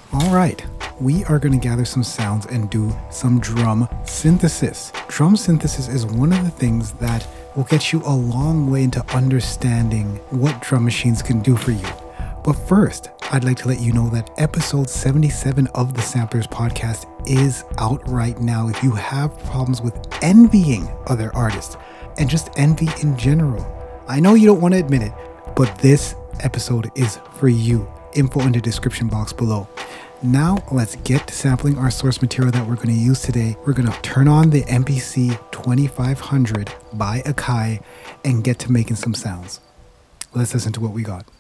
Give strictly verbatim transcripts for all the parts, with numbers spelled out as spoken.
All right, we are going to gather some sounds and do some drum synthesis. Drum synthesis is one of the things that will get you a long way into understanding what drum machines can do for you. But first, I'd like to let you know that episode seventy-seven of the Samplers podcast is out right now. If you have problems with envying other artists and just envy in general, I know you don't want to admit it, but this episode is for you. Info in the description box below. Now let's get to sampling our source material that we're going to use today. We're going to turn on the M P C twenty-five hundred by Akai and get to making some sounds. Let's listen to what we got.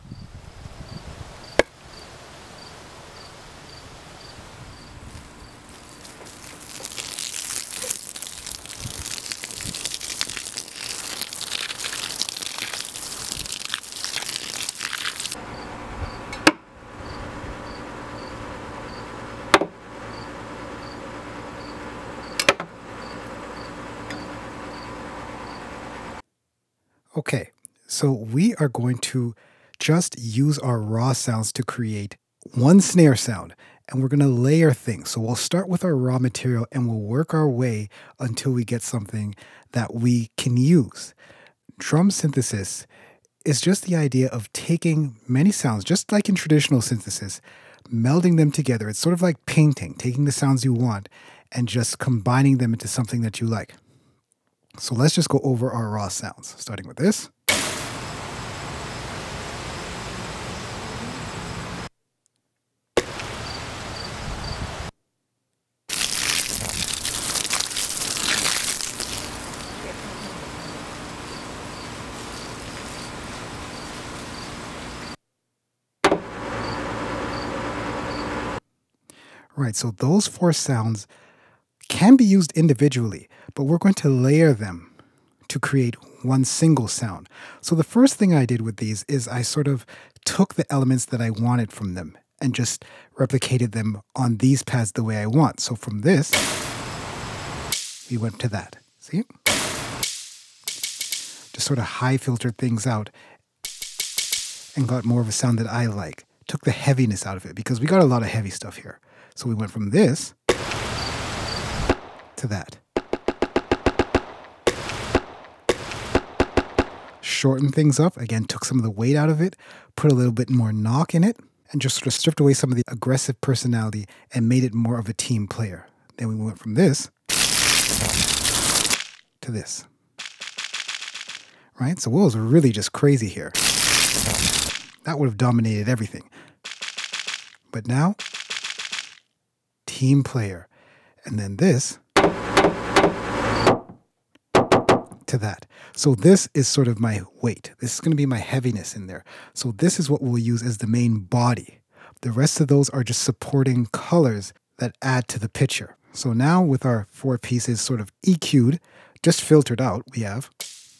Okay, so we are going to just use our raw sounds to create one snare sound, and we're going to layer things. So we'll start with our raw material and we'll work our way until we get something that we can use. Drum synthesis is just the idea of taking many sounds, just like in traditional synthesis, melding them together. It's sort of like painting, taking the sounds you want and just combining them into something that you like. So let's just go over our raw sounds, starting with this. Right, so those four sounds can be used individually, but we're going to layer them to create one single sound. So the first thing I did with these is I sort of took the elements that I wanted from them and just replicated them on these pads the way I want. So from this, we went to that. See? Just sort of high filtered things out and got more of a sound that I like. Took the heaviness out of it because we got a lot of heavy stuff here. So we went from this to that. Shortened things up, again, took some of the weight out of it, put a little bit more knock in it, and just sort of stripped away some of the aggressive personality and made it more of a team player. Then we went from this to this. Right? So what was really just crazy here? That would have dominated everything. But now, team player. And then this to that. So this is sort of my weight. This is going to be my heaviness in there. So this is what we'll use as the main body. The rest of those are just supporting colors that add to the picture. So now with our four pieces sort of E Q'd, just filtered out, we have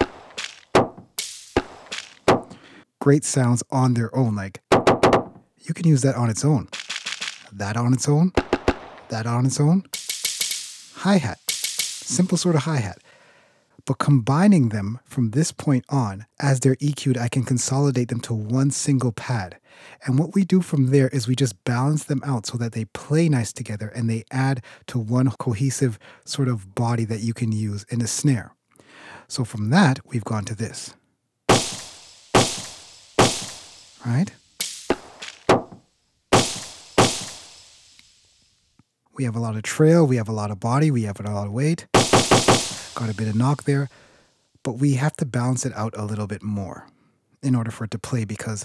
great sounds on their own. Like you can use that on its own, that on its own, that on its own. Hi-hat, simple sort of hi-hat. But combining them from this point on, as they're E Q'd, I can consolidate them to one single pad. And what we do from there is we just balance them out so that they play nice together and they add to one cohesive sort of body that you can use in a snare. So from that, we've gone to this. Right? We have a lot of trail, we have a lot of body, we have a lot of weight. Got a bit of knock there, but we have to balance it out a little bit more in order for it to play because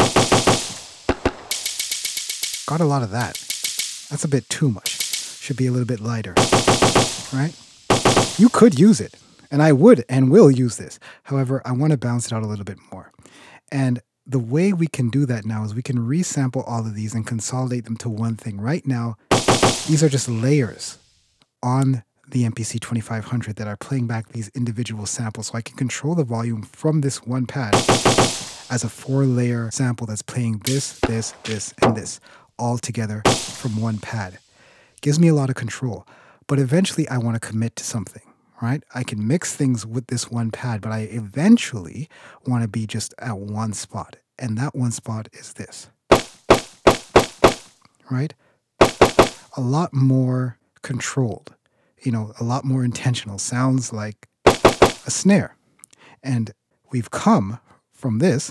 got a lot of that. That's a bit too much. Should be a little bit lighter, right? You could use it, and I would and will use this. However, I want to balance it out a little bit more. And the way we can do that now is we can resample all of these and consolidate them to one thing. Right now, these are just layers on the M P C twenty-five hundred that are playing back these individual samples. So I can control the volume from this one pad as a four layer sample that's playing this, this, this, and this all together from one pad. Gives me a lot of control, but eventually I want to commit to something, right? I can mix things with this one pad, but I eventually want to be just at one spot. And that one spot is this, right? a lot more controlled, you know, a lot more intentional. Sounds like a snare. And we've come from this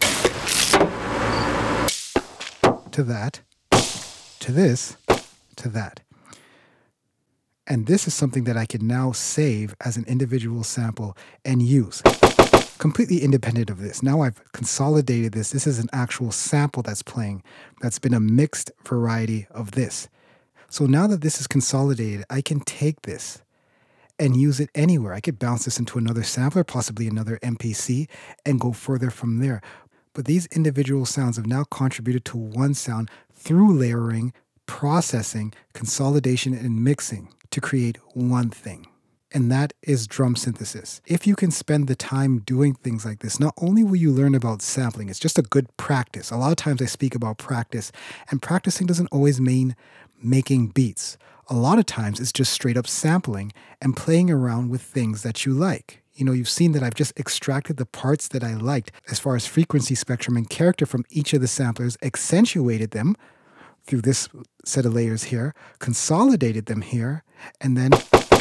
to that, to this, to that. And this is something that I can now save as an individual sample and use, completely independent of this. Now I've consolidated this. This is an actual sample that's playing, that's been a mixed variety of this. So now that this is consolidated, I can take this and use it anywhere. I could bounce this into another sampler, possibly another M P C, and go further from there. But these individual sounds have now contributed to one sound through layering, processing, consolidation, and mixing to create one thing. And that is drum synthesis. If you can spend the time doing things like this, not only will you learn about sampling, it's just a good practice. A lot of times I speak about practice, and practicing doesn't always mean making beats. A lot of times it's just straight up sampling and playing around with things that you like. You know, you've seen that I've just extracted the parts that I liked as far as frequency spectrum and character from each of the samplers, accentuated them through this set of layers here, consolidated them here, and then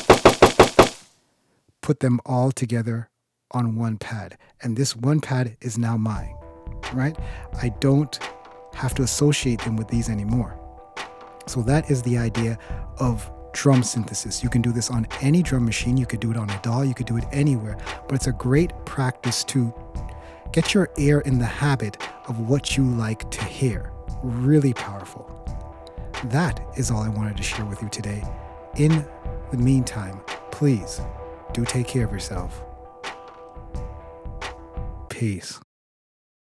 put them all together on one pad. And this one pad is now mine, right? I don't have to associate them with these anymore. So that is the idea of drum synthesis. You can do this on any drum machine. You could do it on a D A W, you could do it anywhere, but it's a great practice to get your ear in the habit of what you like to hear. Really powerful. That is all I wanted to share with you today. In the meantime, please do take care of yourself. Peace.